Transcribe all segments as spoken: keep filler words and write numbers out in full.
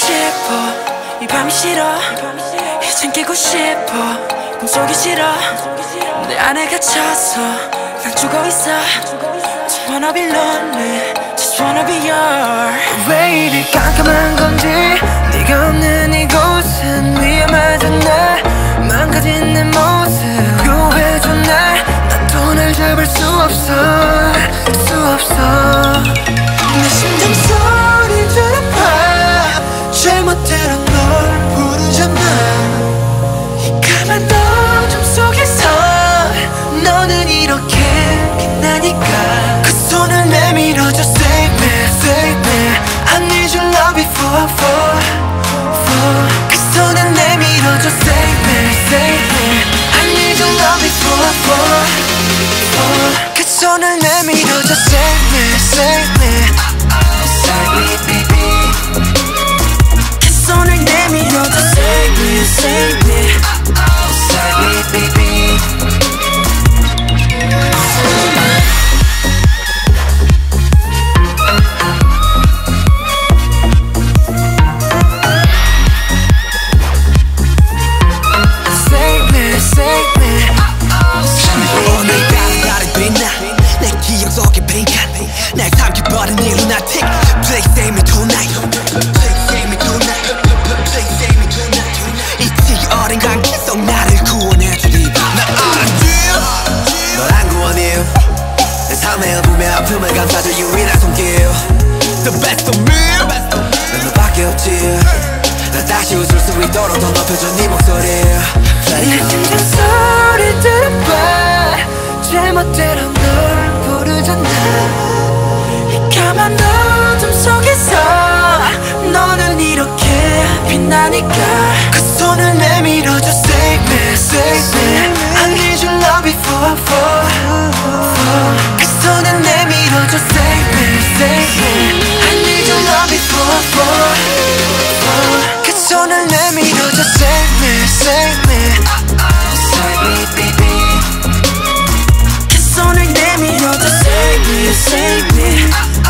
싶어 이 밤이 싫어 이젠 깨고 싶어 꿈속이 싫어 내 안에 갇혀서 난 죽어있어 Just wanna be lonely Just wanna be yours 왜 이리 깜깜한 건지 네가 없는 이곳은 위험하잖아 망가진 내 모습 구해줘 날 난 또 날 잡을 수 없어 수 없어 내 심장 소리 들어봐 잘못대로 널 부르잖아 이 까만 어둠 속에서 너는 이렇게 빛나니까 그 손을 내밀어줘 Save me, save me I need your love before I fall, fall 그 손을 내밀어줘 Save me, save me I need your love before I fall, fall 그 손을 내밀어줘 Save me, save me Save me, baby 그 손을 내밀어줘 Save me, save me Save me, baby 날 삼켜버린 이 lunatic Please save me tonight Please save me tonight Please save me tonight 이 어린 관계 속 나를 구원해주리 나 알았지 널 안 구원해 내 삶의 어둠의 아픔을 감싸줄 유일한 손길 The best of me 난 너밖에 없지 나 다시 웃을 수 있도록 더 높여줘 네 목소리 내 심장 소리 들어봐 잘못대로 널 부르잖아 까만 어둠 속에서 너는 이렇게 빛나니까 그 손을 내밀어줘 Save me, save me I need your love before I fall, fall 그 손을 내밀어줘 Save me, save me I need your love before I fall, fall 그 손을 내밀어줘 Save me, save me Save me, baby 그 손을 내밀어줘 Save me, save me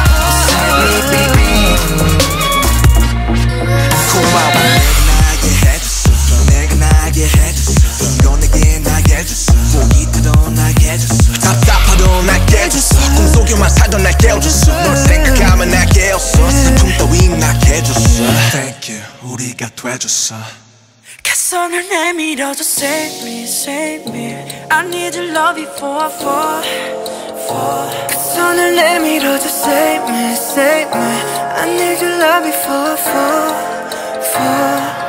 고마워 내가 나게 해줬어 내가 나게 해줬어 넌 내게 나게 해줬어 목이 타도 나게 해줬어 답답하도 나게 해줬어 꿈속에만 살던 날 깨워줬어 널 생각하면 날 깨웠어 슬픔 따위 나게 해줬어 Thank you 우리가 돼줬어 그 손을 내밀어줘 Save me, save me I need your love before I fall, fall 그 손을 내밀어줘 Save me, save me I need your love before I fall, fall